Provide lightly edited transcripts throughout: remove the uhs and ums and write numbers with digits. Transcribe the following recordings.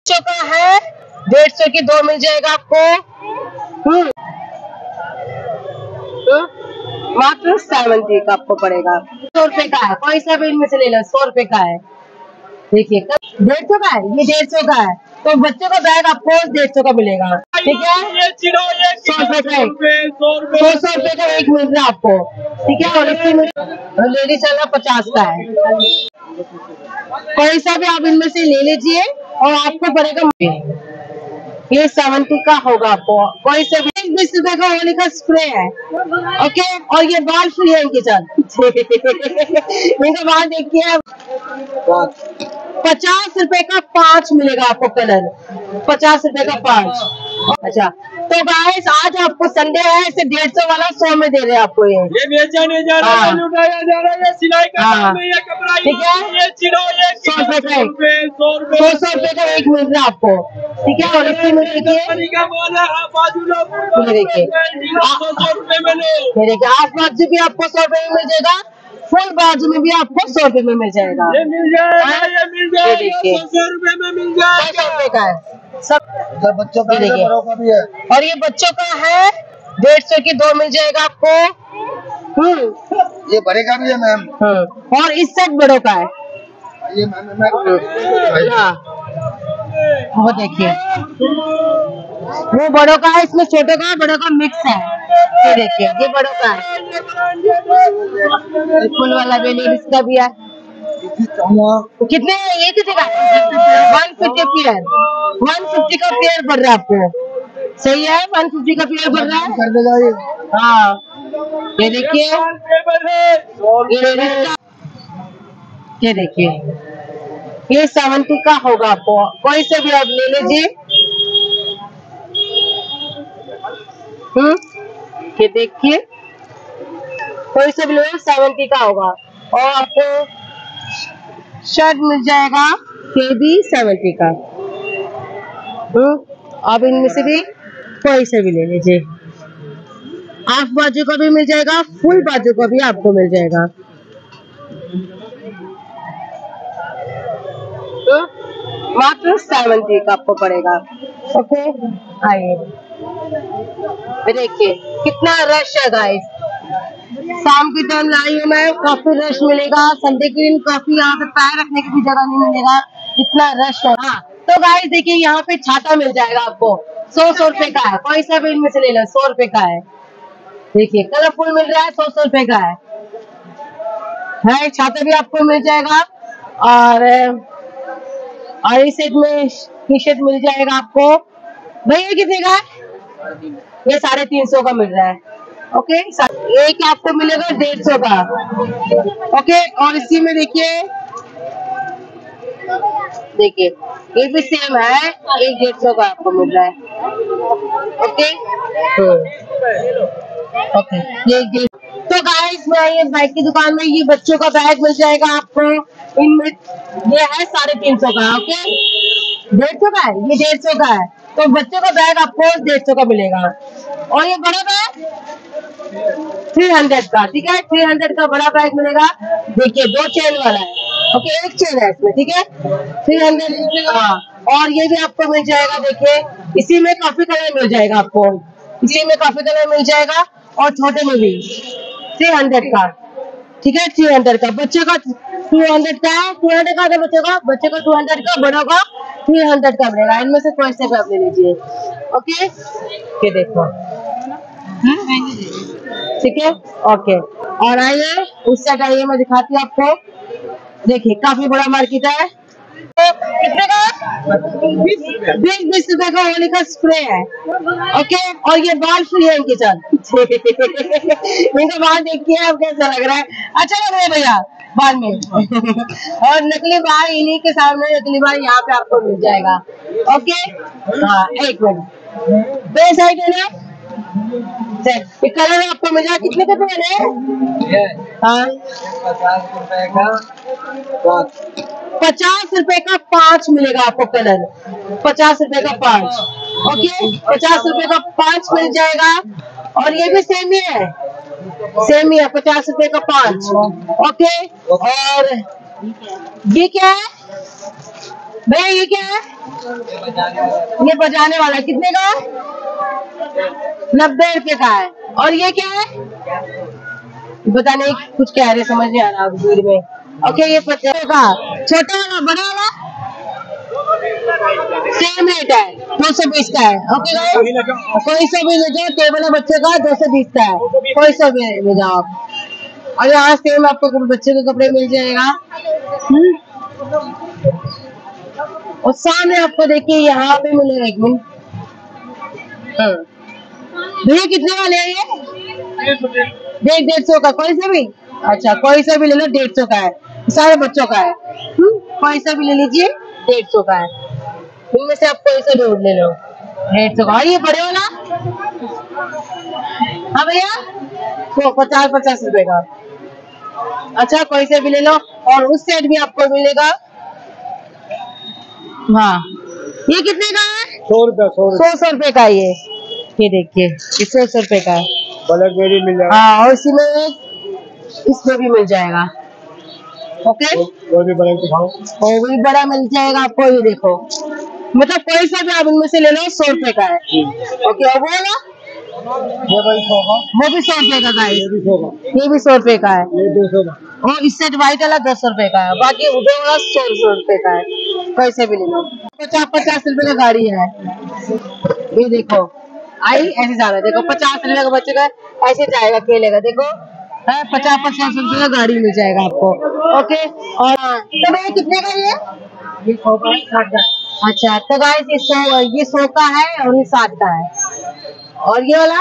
150 का है, 150 की 2 मिल जाएगा आपको। मात्र 70 का आपको पड़ेगा। 100 रुपए का है, कोई सा भी इनमें से ले लो, 100 रुपए का है। देखिए 150 का है, ये 150 का है, तो बच्चों का बैग आपको 150 का मिलेगा। ठीक है, 100 रुपए का, 100 रुपए का एक मिल रहा है आपको। ठीक है, और इसी में लेडीज वाला 50 का है। कोई सा भी आप इनमें से ले लीजिए और आपको पड़ेगा, ये 70 का होगा आपको। कोई से भी 20 रुपए का होली का स्प्रे है। ओके, और ये बाल फ्री है इनके साथ। इनका बाल देखिए, 50 रुपए का 5 मिलेगा आपको कलर, 50 रुपए का 5। अच्छा, तो गाइस आज आपको संडे है, इसे 150 वाला 100 में दे रहे हैं आपको। ये बेचा नहीं जा रहा है, लुटाया जा रहा है, ये सिलाई का काम है, ये कपड़ा, ठीक है, ये चिनो, ये 100 रुपए का, 100 रुपए का एक मिल रहा है आपको। ठीक है, और इसी में देखिए, हाफ बाजू भी आपको 100 रुपए में मिल जाएगा, फुल बाजू में भी आपको 100 रुपए में मिल जाएगा। ये मिल जाएगा, ये मिल जाएगा, 100 रुपए में मिल जाएगा। 100 रुपए का है सब, बच्चों का भी है, और ये बच्चों का है, 150 की 2 मिल जाएगा आपको। ये बड़े का भी है मैम, और इस सेट बड़ों का है, ये हाँ, वो देखिए, वो बड़ों का है, इसमें छोटों का बड़ों का मिक्स है। ये देखिए, ये बड़ों का है, फुल वाला भी लेडीज का भी है। कितने, ये कितने का? 150 पेयर, 150 का पेयर पड़ रहा है आपको। सही है, 150 का पेयर पड़ रहा है। हाँ, ये देखिए, ये देखिए, ये 70 का होगा आपको। कोई से भी आप ले लीजिए। ये देखिए, कोई से भी ले, 70 का होगा, और आपको शर्ट मिल जाएगा, ये भी 70 का। आप इनमें से भी कोई से भी ले लीजिए, हाफ बाजू का भी मिल जाएगा, फुल बाजू का भी आपको मिल जाएगा। मात्र 70 का आपको पड़ेगा। ओके, आइए, देखिए कितना रश है गाइस, शाम की टाइम लाई हूँ मैं, काफी रश मिलेगा। संडे के दिन काफी यहाँ पे पैर रखने की भी जगह नहीं मिलेगा, इतना रश है। हाँ, तो गाइस देखिए, यहाँ पे छाता मिल जाएगा आपको, 100 रुपए का है, कोई सा भी इनमें से ले लो, 100 रुपए का है। देखिए कलरफुल मिल रहा है, 100 रुपए का है। छाता भी आपको मिल जाएगा, और इस सेट में टी शर्ट मिल जाएगा आपको। भैया कितने का है? ये 350 का मिल रहा है। ओके, एक आपको मिलेगा 150 का। ओके, और इसी में देखिए, ये भी सेम है, एक 150 का आपको मिल रहा है। ओके, ओके, ये तो गाइस मैं ये बाइक की दुकान में, ये बच्चों का बैग मिल जाएगा आपको। इनमें ये है 350 का। ओके, 150 का है, ये 150 का है, तो बच्चों का बैग आपको 150 का मिलेगा। और ये बड़ा बैग 300 का। ठीक है, 300 का बड़ा बैग मिलेगा। देखिए 2 चेन वाला है। ओके, एक चेन है इसमें। ठीक है, 300। हाँ, और ये भी आपको मिल जाएगा। देखिए इसी में काफी कलर मिल जाएगा आपको, इसी में काफी कलर मिल जाएगा, और छोटे में भी 300 का। ठीक है, 300 का, बच्चे का 200 का है, 200 का है बच्चे का 200 का, बड़ों का 300 का मिलेगा। इनमें से कोई से भी आप ले लीजिए। ओके, ये देखो, ठीक है। ओके, और आइए उस साइड आइए, मैं दिखाती हूँ आपको। देखिए काफी बड़ा मार्केट है। कितने का? 20 रुपए का होली का स्प्रे है। ओके, और ये बाल फ्री है इनके साथ। इनका बाल देखिए आप, कैसा लग रहा है? अच्छा लग रहा है भैया बाल में। और नकली बाल इन्हीं के सामने, नकली बाल यहाँ पे आपको मिल जाएगा। ओके, हाँ, एक मिनट, दो साइड है ना, ये कलर आपको मिल जाएगा। कितने का पेन है? हाँ, 50 रुपए का 5 मिलेगा आपको कलर, 50 रुपए का 5। ओके, 50 रुपए का 5 मिल जाएगा, और ये भी सेम ही है, सेम ही है, 50 रुपए का 5। ओके, और ये क्या है? भैया ये क्या है? ये बजाने वाला कितने का है? 90 रुपए का है। और ये क्या है? पता नहीं कुछ कह रहे, समझ नहीं आ रहा भीड़ में। ओके ये 50 का। छोटा वाला बड़ा वाला सेम रेट है, 220 का है। ओके कोई सा भी ले जाओ, टेबल है बच्चे का 220 का है, कोई सा भी ले जाओ आप। और यहाँ सेम आपको बच्चे के कपड़े मिल जाएगा। और सामने आपको देखिए यहाँ पे मिलेगा, एक मिनट भैया कितने वाले हैं ये? 150 का, कोई सा भी। अच्छा कोई सा भी ले लो, 150 का है, सारे बच्चों का है। कोई सा भी ले लीजिए, 150 का है। इनमें से आप कोई सा भी ले लो, 150 का। और ये बड़े वाला हाँ भैया तो 50 रुपए का। अच्छा कोई से भी ले लो। और उस साइड भी आपको मिलेगा। हाँ ये कितने का है? 100 रुपए। 100 रुपए का ये देखिए, ये 100 रुपए का है। ब्लैकबेरी मिल जाएगा। हाँ और इसी में इसमें भी मिल जाएगा। ओके वो भी बड़ा दिखाओ। और भी बड़ा मिल जाएगा आपको, ये देखो, मतलब कोई सा भी आप इनमें से ले लो, 100 रुपए का है। ओके और वो भी 100 रुपए का है, ये भी 100 रुपए का है। ये 200 का। और इस सेट व्हाइट वाला 200 रुपए का है, बाकी उधर वाला 100 रुपए का है। कैसे भी ले लो, 50 रुपए का गाड़ी है। ये देखो आई ऐसे जा रहा है, देखो 50 रुपए का बच्चे का ऐसे जाएगा केले का, देखो है 50 रुपए का गाड़ी मिल जाएगा आपको। ओके और तो भैया कितने का ये 100 का 60 का। अच्छा तो गाइस ये 100 का है और ये 60 का है। और ये वाला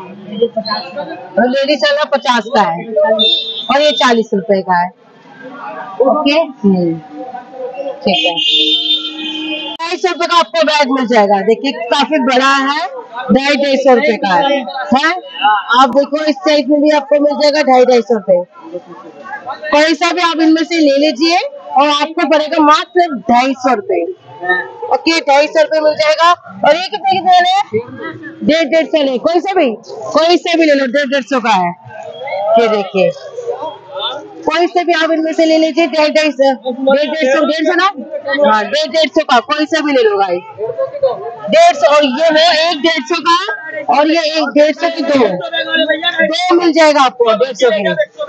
लेडीज वाला 50 का है और ये 40 रुपए का है। ओके ठीक है, 250 रुपए का आपको बैग मिल जाएगा। देखिए काफी बड़ा है, 250 रुपए का है। आप देखो इस साइड में भी आपको मिल जाएगा 250 रुपए। कोई सा भी आप इनमें से ले लीजिए और आपको पड़ेगा मात्र 250 रुपए। ओके 250 रुपए मिल जाएगा। और ये कितने वाले हैं? 150 कोई से भी ले लो, 150 का है। ये देखिए कोई से भी आप इनमें से ले लीजिए, 150 ना, हाँ 150 का कोई से भी ले लो भाई, 150। और ये वो एक 150 का और ये एक 150 की दो मिल जाएगा आपको 150 की।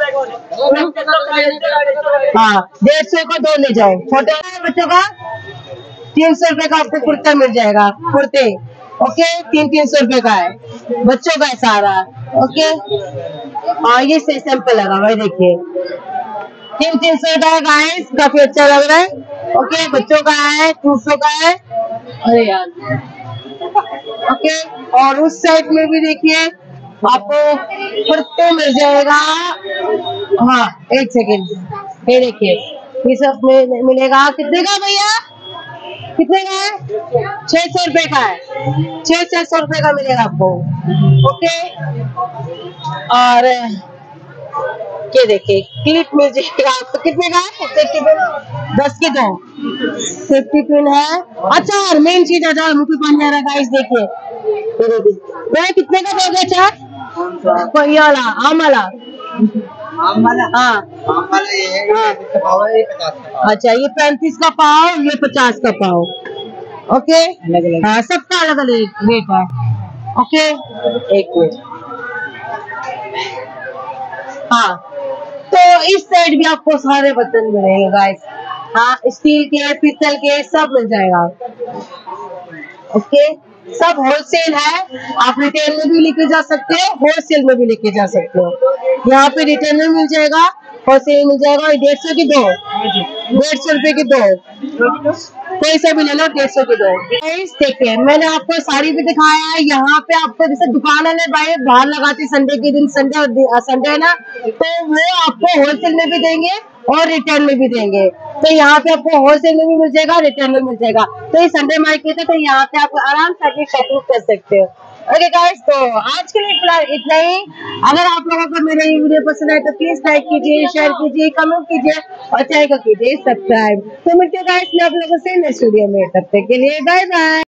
हाँ 150 का 2 ले जाओ। छोटे बच्चों का 300 रुपए का आपको कुर्ता मिल जाएगा, कुर्ते। ओके 300 रुपए का है, बच्चों का है सारा। ओके हाँ ये सैंपल लगा भाई, देखिए 300 का है गाइस, काफी अच्छा लग रहा है। ओके बच्चों का है, 200 का है। अरे यार ओके और उस साइड में भी देखिए आपको कुर्ते मिल जाएगा। हाँ एक सेकेंड, ये देखिए ये सब मिलेगा। कितने का भैया, कितने का है? 600 रुपए का है, 600 रुपए का मिलेगा आपको। ओके और ये देखिए क्लिप मिल जाएगा आपको। कितने का है? सेफ्टी पिन 10 की 2 सेफ्टी पिन है। अच्छा और मेन चीज है मुझे बन जा रहा है गाइस, देखिए वो कितने का दोगे? अच्छा कोई वाला आम वाला हाँ अच्छा ये 35 का पाव, ये 50 का पाव। ओके हाँ सबका अलग अलग रेट है। ओके एक मिनट हाँ तो इस साइड भी आपको सारे बर्तन मिलेंगे गाइस। हाँ स्टील के, पीतल के सब मिल जाएगा। ओके सब होलसेल है, आप रिटेल में भी लेके जा सकते हो, होलसेल में भी लेके जा सकते हो। यहाँ पे रिटेल में मिल जाएगा, होलसेल मिल जाएगा। 150 की 2, 150 रुपए की 2, कोई सा भी ले लो 150 की 2। देखिए मैंने आपको साड़ी भी दिखाया है। यहाँ पे आपको जैसे दुकान वाले भाई बाहर लगाते संडे के दिन, संडे है ना, तो वो आपको होलसेल में भी देंगे और रिटेल में भी देंगे। तो यहाँ पे आपको होलसेल में भी मिल जाएगा, रिटेल में मिल जाएगा। तो ये संडे मार्केट है, तो यहाँ पे आप आराम से आके शॉपिंग कर सकते हो। ओके गाइस तो आज के लिए फिलहाल इतना ही। अगर आप लोगों को मेरा ये वीडियो पसंद आए तो प्लीज लाइक कीजिए, शेयर कीजिए, कमेंट कीजिए और चैनल को कीजिए सब्सक्राइब। तो मिलते हैं गाइस मैं आप लोगों से नेक्स्ट वीडियो में, तब तक के लिए बाय बाय।